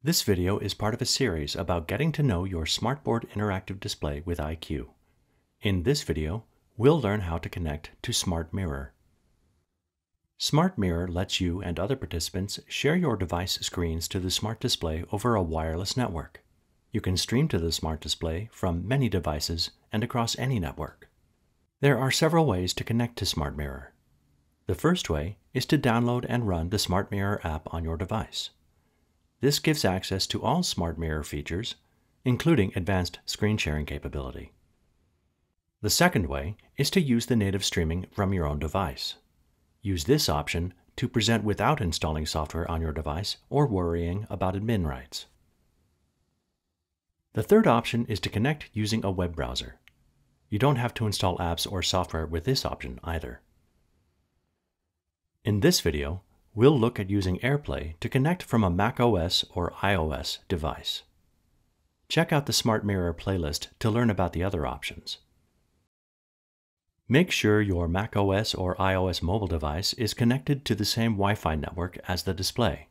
This video is part of a series about getting to know your smartboard interactive display with iCUE. In this video, we'll learn how to connect to Smart Mirror. Smart Mirror lets you and other participants share your device screens to the smart display over a wireless network. You can stream to the smart display from many devices and across any network. There are several ways to connect to Smart Mirror. The first way is to download and run the Smart Mirror app on your device. This gives access to all Smart Mirror features, including advanced screen sharing capability. The second way is to use the native streaming from your own device. Use this option to present without installing software on your device or worrying about admin rights. The third option is to connect using a web browser. You don't have to install apps or software with this option either. In this video, we'll look at using AirPlay to connect from a macOS or iOS device. Check out the Smart Mirror playlist to learn about the other options. Make sure your macOS or iOS mobile device is connected to the same Wi-Fi network as the display.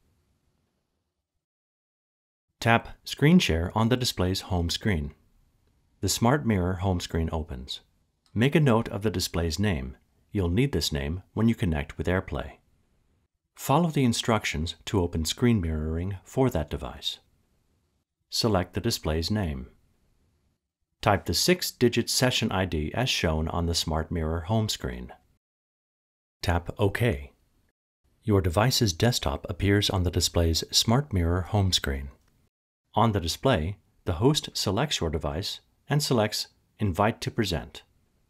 Tap Screen Share on the display's home screen. The Smart Mirror home screen opens. Make a note of the display's name. You'll need this name when you connect with AirPlay. Follow the instructions to open screen mirroring for that device. Select the display's name. Type the 6-digit session ID as shown on the Smart Mirror home screen. Tap OK. Your device's desktop appears on the display's Smart Mirror home screen. On the display, the host selects your device and selects Invite to Present.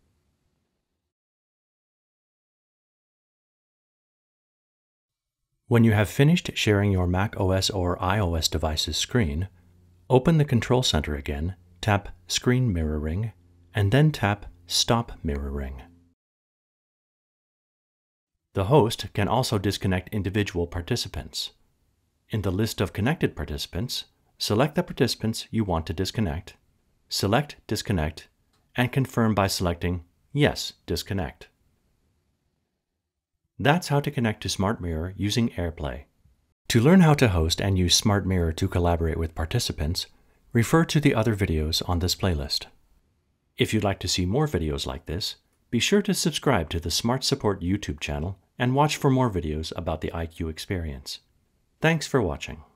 When you have finished sharing your macOS or iOS device's screen, open the Control Center again, tap Screen Mirroring, and then tap Stop Mirroring. The host can also disconnect individual participants. In the list of connected participants, select the participants you want to disconnect, select Disconnect, and confirm by selecting Yes, Disconnect. That's how to connect to Smart Mirror using AirPlay. To learn how to host and use Smart Mirror to collaborate with participants, refer to the other videos on this playlist. If you'd like to see more videos like this, be sure to subscribe to the Smart Support YouTube channel and watch for more videos about the iCUE experience. Thanks for watching.